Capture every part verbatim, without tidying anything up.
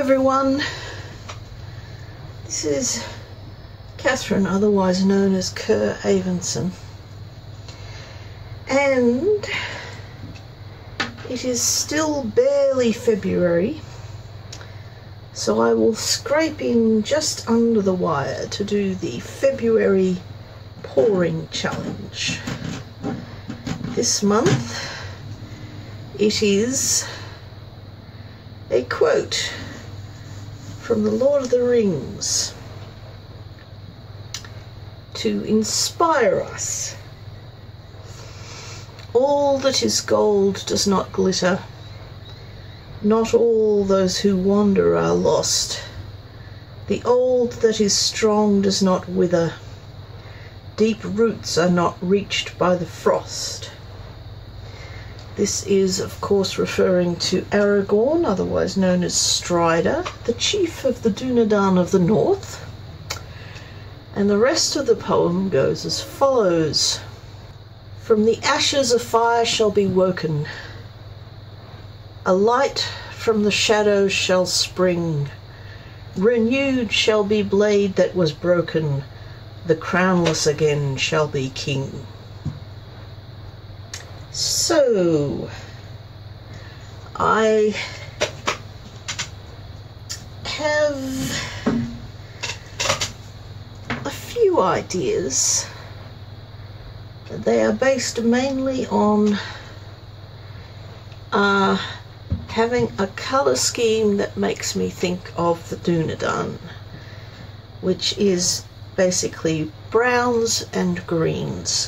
everyone, this is Catherine, otherwise known as Kerr Avenson, and it is still barely February, so I will scrape in just under the wire to do the February pouring challenge. This month it is a quote from The Lord of the Rings to inspire us. All that is gold does not glitter. Not all those who wander are lost. The old that is strong does not wither. Deep roots are not reached by the frost. This is, of course, referring to Aragorn, otherwise known as Strider, the chief of the Dunedain of the North. And the rest of the poem goes as follows. From the ashes a fire shall be woken. A light from the shadows shall spring. Renewed shall be blade that was broken. The crownless again shall be king. So, I have a few ideas. They are based mainly on uh, having a colour scheme that makes me think of the Dunedain, which is basically browns and greens.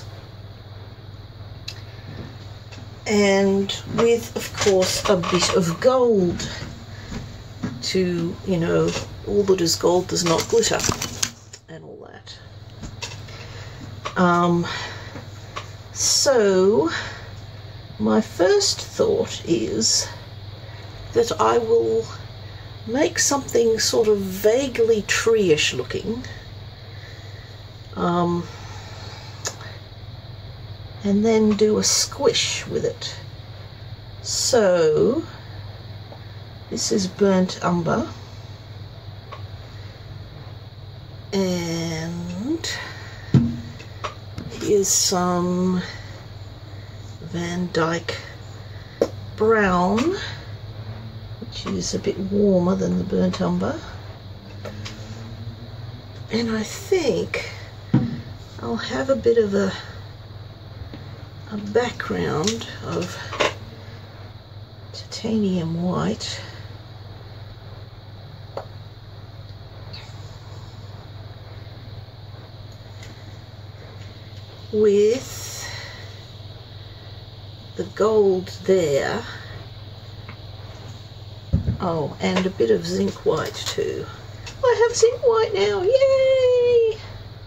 And with, of course, a bit of gold to, you know, all that is gold does not glitter and all that. Um, so, my first thought is that I will make something sort of vaguely tree-ish looking. Um, and then do a squish with it. So this is burnt umber, and here's some Van Dyke brown, which is a bit warmer than the burnt umber, and I think I'll have a bit of a a background of titanium white with the gold there. Oh, and a bit of zinc white too. I have zinc white now, yay!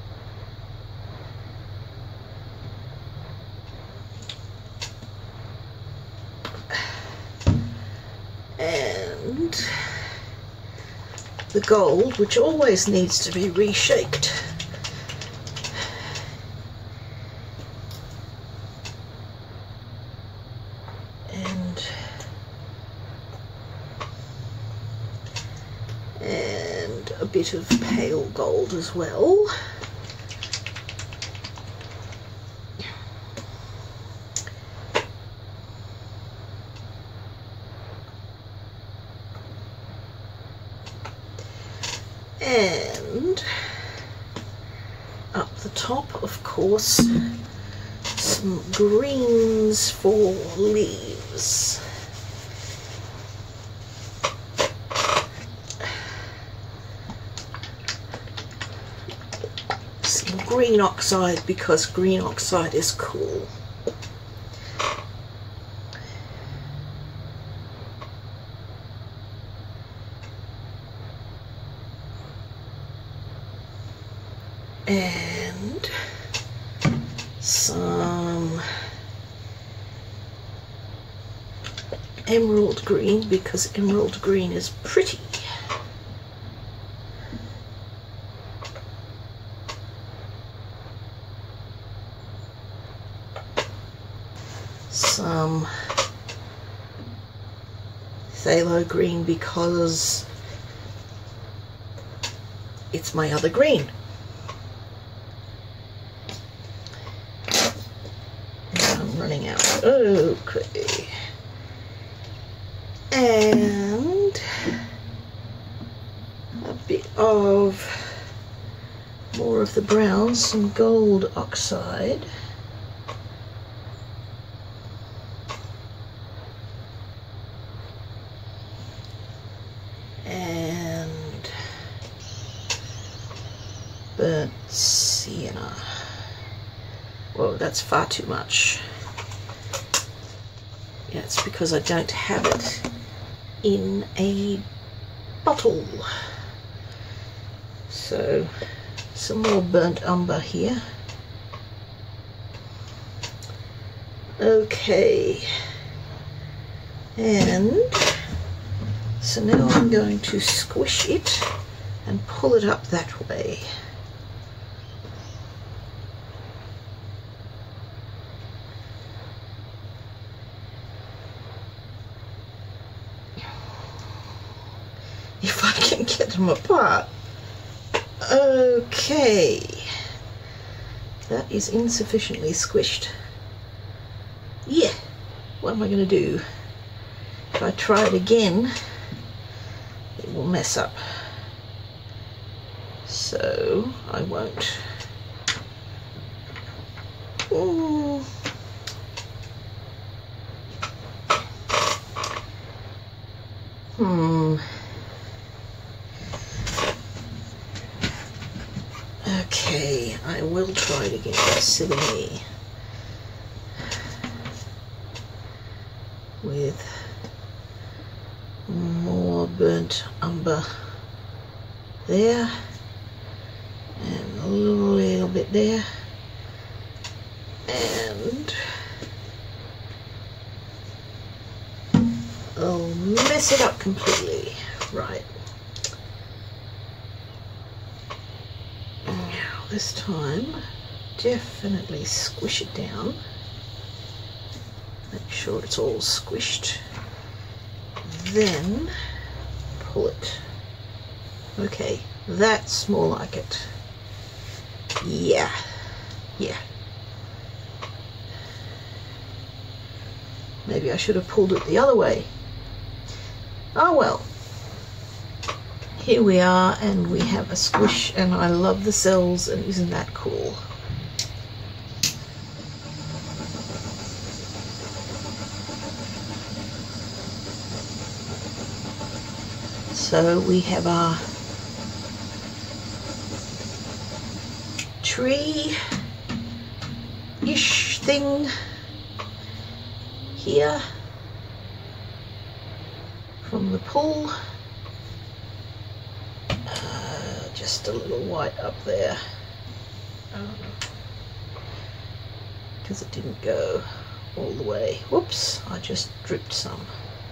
And the gold, which always needs to be reshaped. And and a bit of pale gold as well. And up the top, of course, some greens for leaves. Some green oxide, because green oxide is cool. And some emerald green, because emerald green is pretty. Some phthalo green, because it's my other green. Now I'm running out. Okay. And a bit of more of the brown, some gold oxide. And burnt sienna. Whoa, that's far too much. Yeah, it's because I don't have it in a bottle. So some more burnt umber here. Okay, and so now I'm going to squish it and pull it up that way. If I can get them apart. Okay, that is insufficiently squished. Yeah, what am I going to do? If I try it again, it will mess up. So I won't. Ooh. Hmm. Okay, I will try it again. Silly me. With more burnt umber there, and a little bit there, and I'll mess it up completely. Right. Now this time, definitely squish it down. Make sure it's all squished. Then pull it. Okay, that's more like it. Yeah, yeah. Maybe I should have pulled it the other way. Oh well. Here we are, and we have a squish, and I love the cells, and isn't that cool? So we have our tree-ish thing here from the pull. Uh, just a little white up there. Because it didn't go all the way. Whoops, I just dripped some.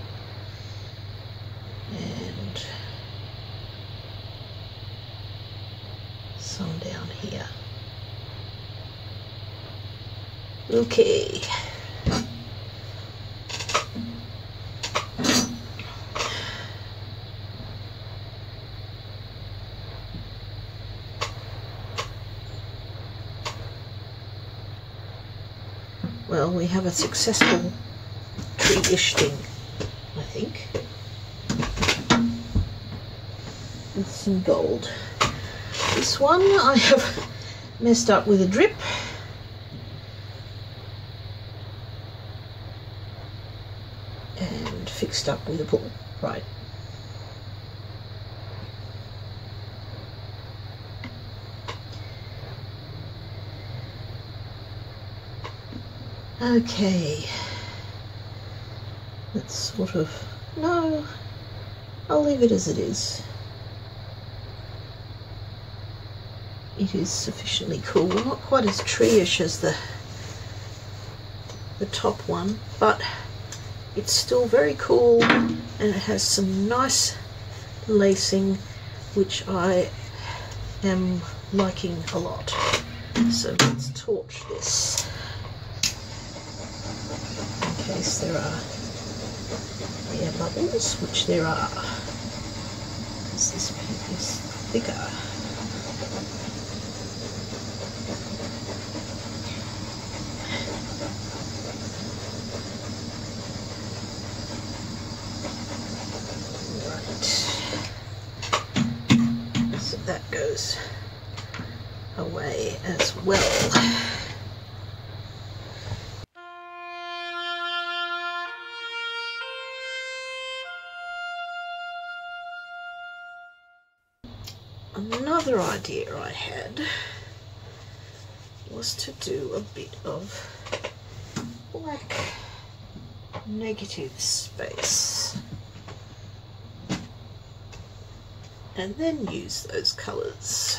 And some down here. Okay. Well, we have a successful tree-ish thing, I think. With some gold. This one I have messed up with a drip. And fixed up with a pull. Right. Okay. Let's sort of... No, I'll leave it as it is. It is sufficiently cool. Not quite as tree-ish as the the top one, but it's still very cool, and it has some nice lacing, which I am liking a lot. So let's torch this in case there are air bubbles, which there are, because this pink is thicker. those away as well. Another idea I had was to do a bit of black negative space and then use those colours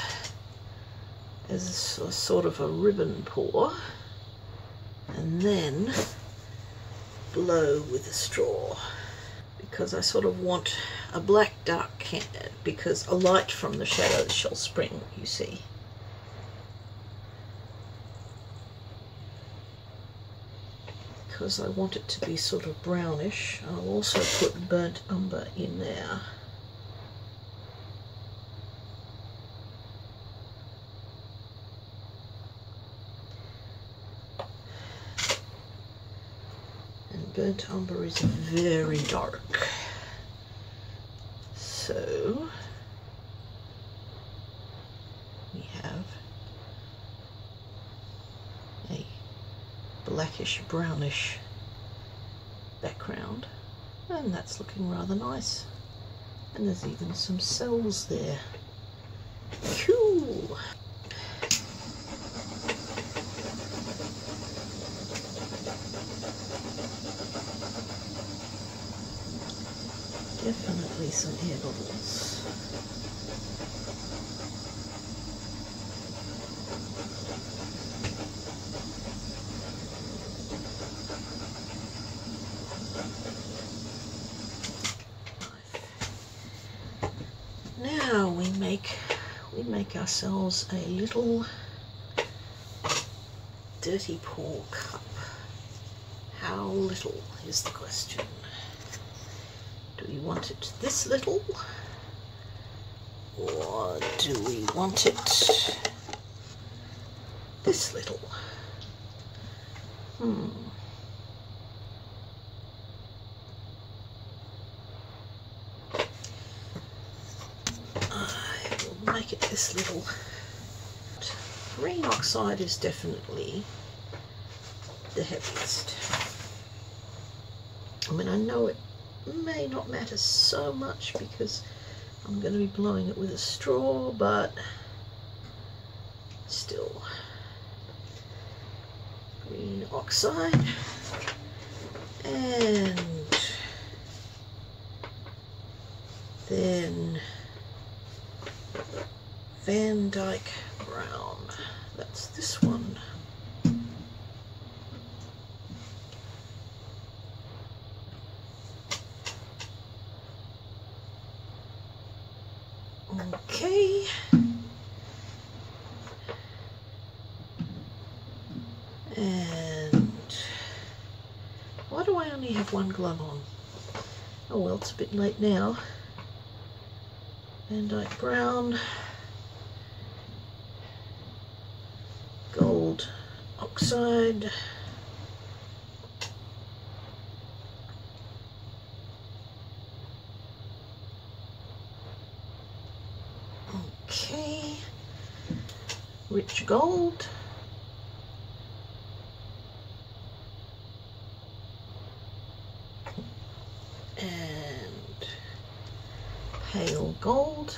as a sort of a ribbon pour and then blow with a straw, because I sort of want a black dark can because a light from the shadows shall spring, you see. Because I want it to be sort of brownish, I'll also put burnt umber in there. And burnt umber is very dark. So we have a blackish brownish background, and that's looking rather nice, and there's even some cells there. Cool. Definitely some air bubbles. Now we make we make ourselves a little dirty pour cup. How little is the question? Do we want it this little, or do we want it this little? Hmm. I will make it this little. Green oxide is definitely the heaviest. I mean, I know it may not matter so much because I'm going to be blowing it with a straw, but still. Green oxide and then Van Dyke Brown. That's this one. Okay. And why do I only have one glove on? Oh well, it's a bit late now. Van Dyke Brown, gold oxide, okay, rich gold, and pale gold,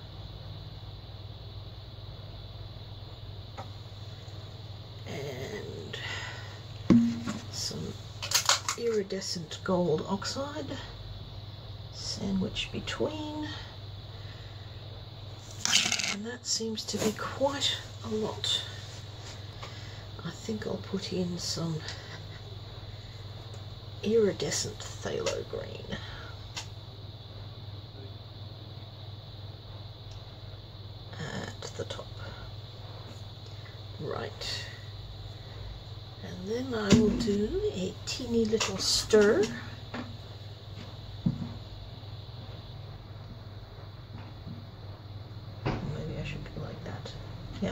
and some iridescent gold oxide sandwiched between, and that seems to be quite a lot. I think I'll put in some iridescent phthalo green. At the top. Right. And then I will do a teeny little stir. Maybe I should go like that. Yep.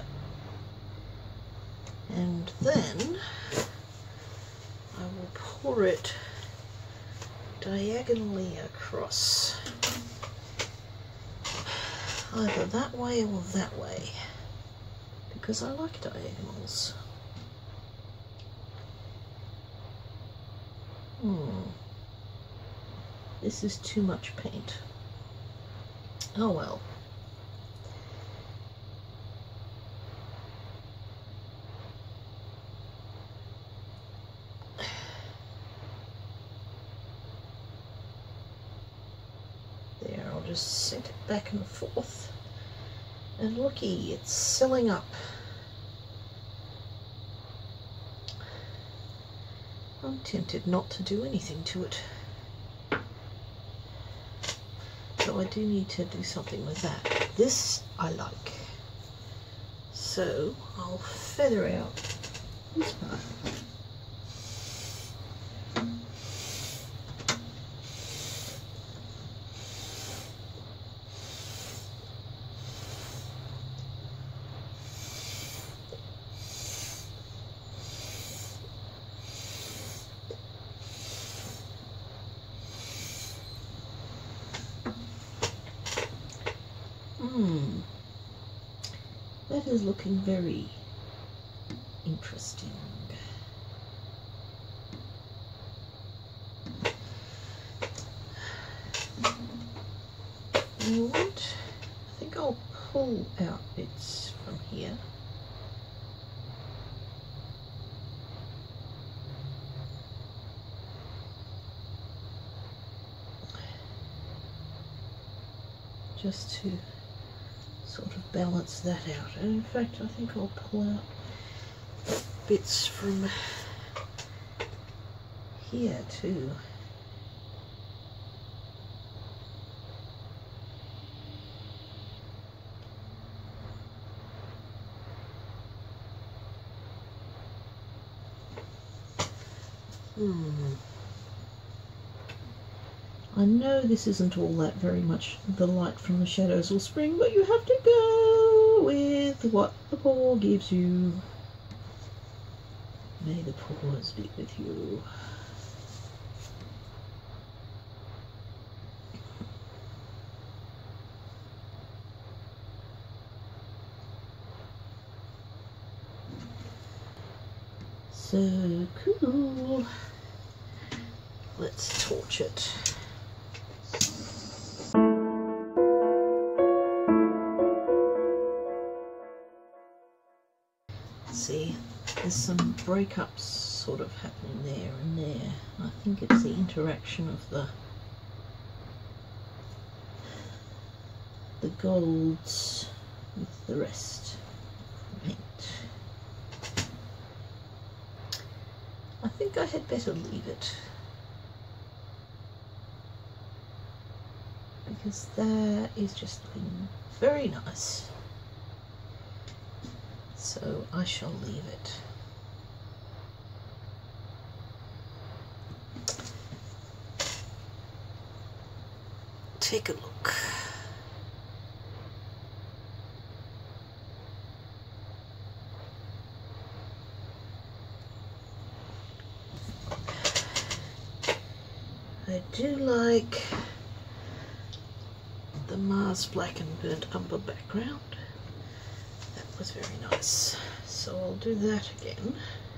And then I will pour it diagonally across either that way or that way, because I like diagonals. Hmm. This is too much paint. Oh well. There, I'll just set it back and forth. And looky, it's selling up. I'm tempted not to do anything to it. So I do need to do something with that. This I like. So I'll feather out this part. Hmm, that is looking very interesting. You know what? I think I'll pull out bits from here. Just to sort of balance that out. And in fact, I think I'll pull out bits from here too. Hmm. I know this isn't all that very much the light from the shadows will spring, but you have to go with what the paw gives you. May the paws be with you. So cool. Let's torch it. See, there's some breakups sort of happening there and there. I think it's the interaction of the the golds with the rest of the paint. I think I had better leave it, because that is just looking very nice. So I shall leave it. Take a look. I do like the Mars Black and Burnt Umber background. That was very nice. So I'll do that again.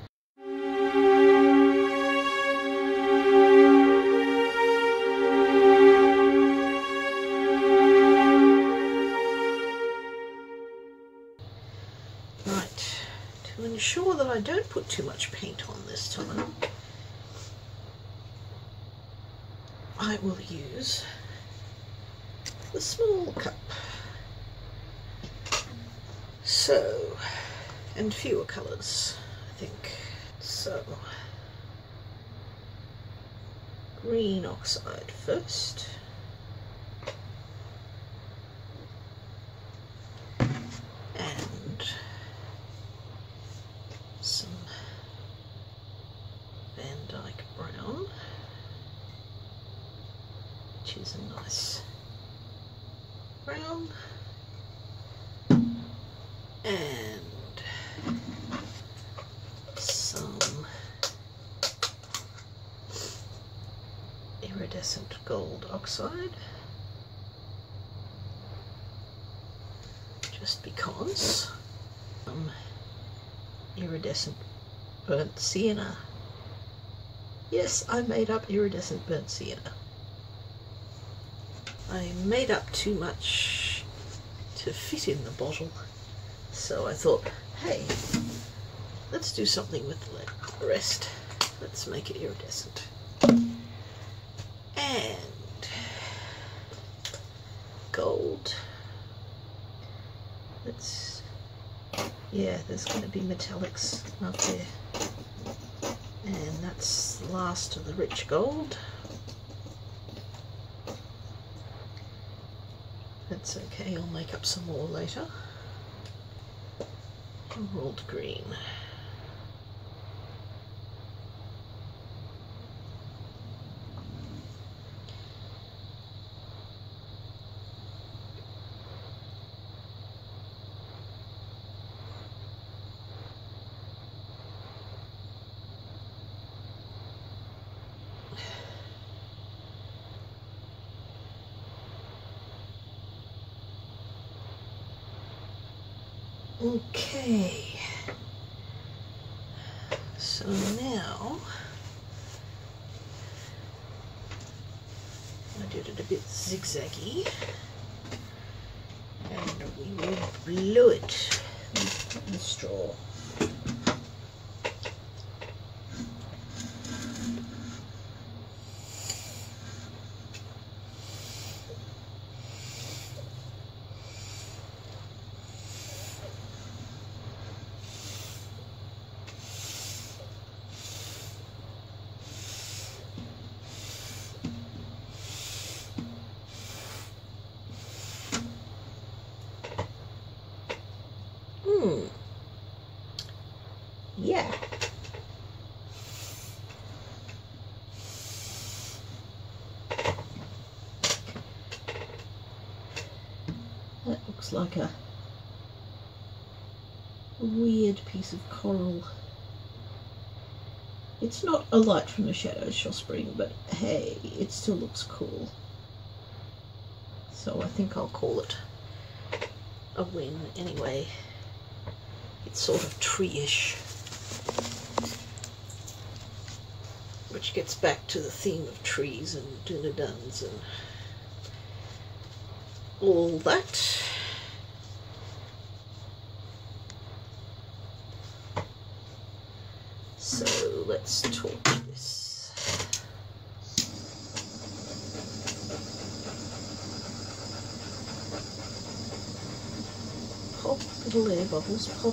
Right, to ensure that I don't put too much paint on this time, I will use the small cup. So, and fewer colours, I think. So, green oxide first. And some Van Dyke brown, which is a nice brown. And some iridescent gold oxide. just because. Um, iridescent burnt sienna. Yes, I made up iridescent burnt sienna. I made up too much to fit in the bottle, so I thought, hey, let's do something with the rest. Let's make it iridescent. And gold. Let's, yeah, there's going to be metallics up there. And that's the last of the rich gold. That's okay, I'll make up some more later. Emerald green. Okay, so now I did it a bit zigzaggy, and we will blow it with the straw. Hmm. Yeah. That looks like a weird piece of coral. It's not a light from the shadows shall spring, but hey, it still looks cool. So I think I'll call it a win anyway. It's sort of tree-ish, which gets back to the theme of trees and dunaduns and all that. So let's torch this. Pop, little air bubbles, pop.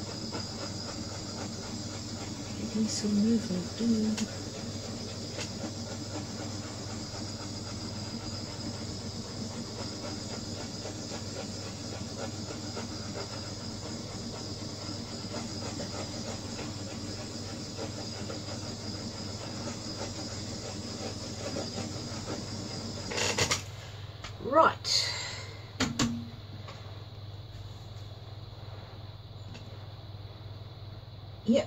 Give me some movement, dude. Right. Yep.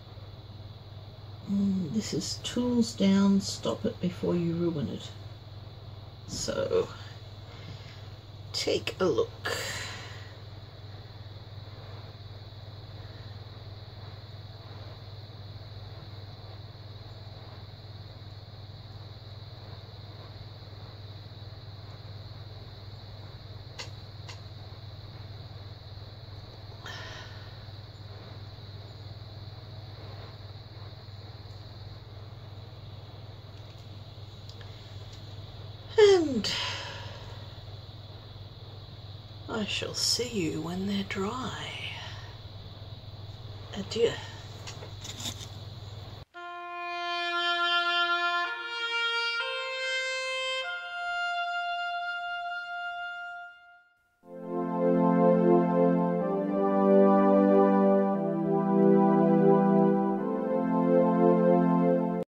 Mm, this is tools down, stop it before you ruin it. So, take a look. And I shall see you when they're dry. Adieu.